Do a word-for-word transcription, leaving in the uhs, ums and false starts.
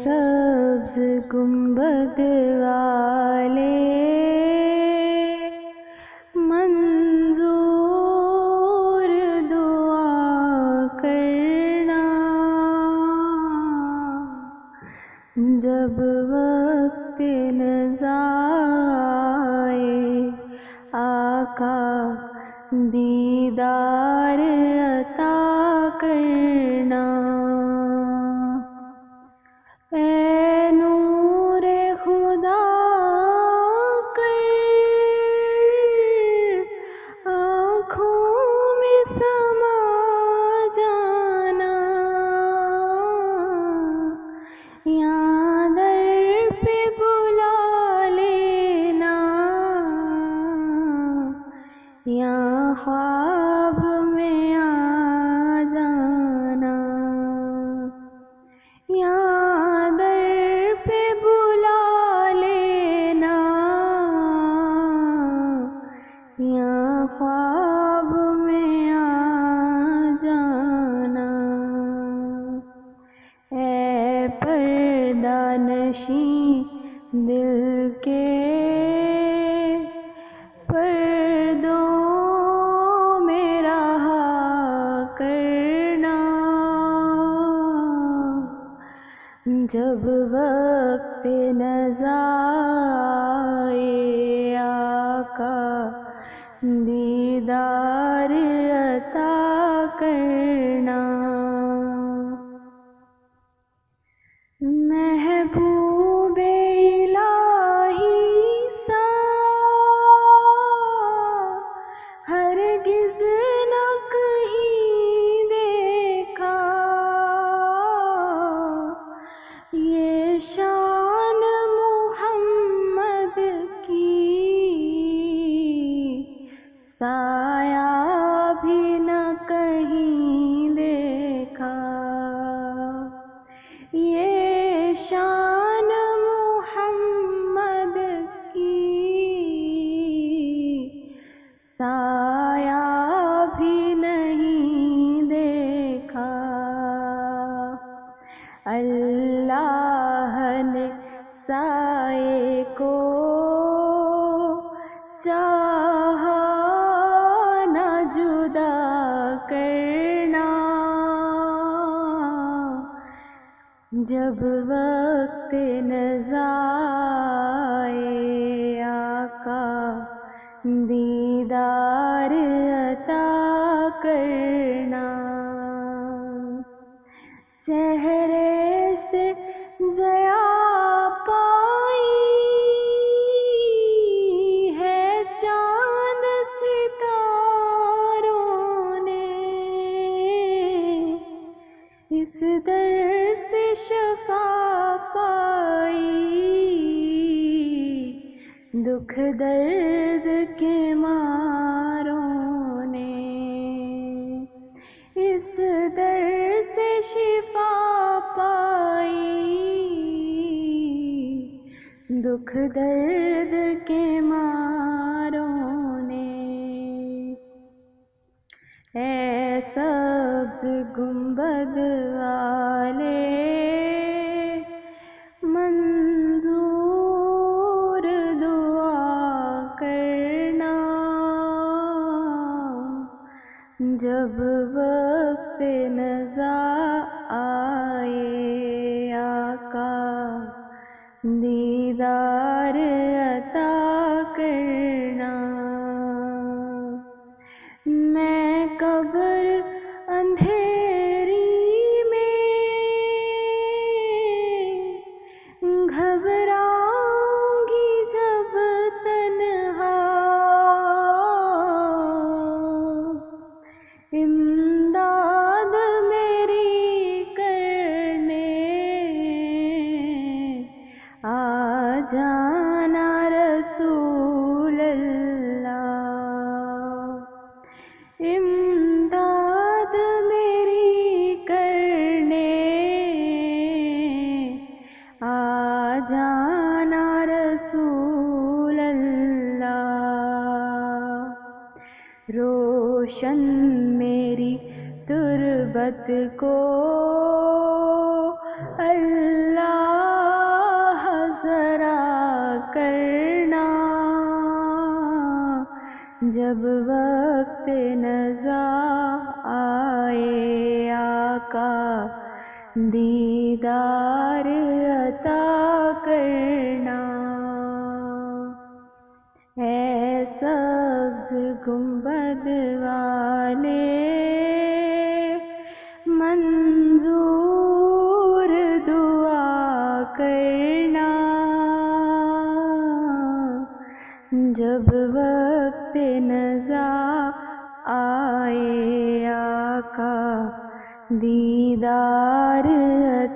سبز گنبد والے منظور دعا کرنا، جب وقت نزا آئے آقا دیدار عطا کرنا۔ اے نور خدا کر آنکھوں میں سما جانا، یہاں در پہ بلا لینا، یہاں خواب میں آ جانا، یہاں در پہ بلا لینا، یہاں خواب میں آ جانا۔ اے پردہ نشیں دل کے پردوں میں رہا کرنا، جب وقت نزا آئے آقا دیدار عطا کرنا۔ محبوب الہی سا ہرگز نہ کہیں دیکھا، یہ شان محمد کی سایہ بھی نہ کہیں دیکھا، یہ شان محمد کی سایہ بھی نہیں دیکھا۔ اللہ نے سائے کو چاہا نہ جدا کرنا، جب وقت نزا آئے آقا دیدار عطا کرنا۔ چہرے سے ضیا پائی ہے چاند ستاروں نے، اس در سے شفا پائی دکھ درد کے ماروں نے، اس در سے شفا پائی دکھ درد کے ماروں نے۔ اے سبز گنبد والے منظور دعا کرنا، جب وقت نزا آئے آقا دیدار عطا کرنا۔ میں قبر اندھیری میں گھبراؤں گی جب تنہا، امداد میری کرنے آ جانا رسول اللہ، امداد میری کرنے آ جانا رسول اللہ۔ روشن میری تربت کو اللہ جب وقت نزا آئے آقا دیدار عطا کرنا، اے سبز گنبد والے منظور دعا کرنا، جب وقت نزا آئے آقا دیدار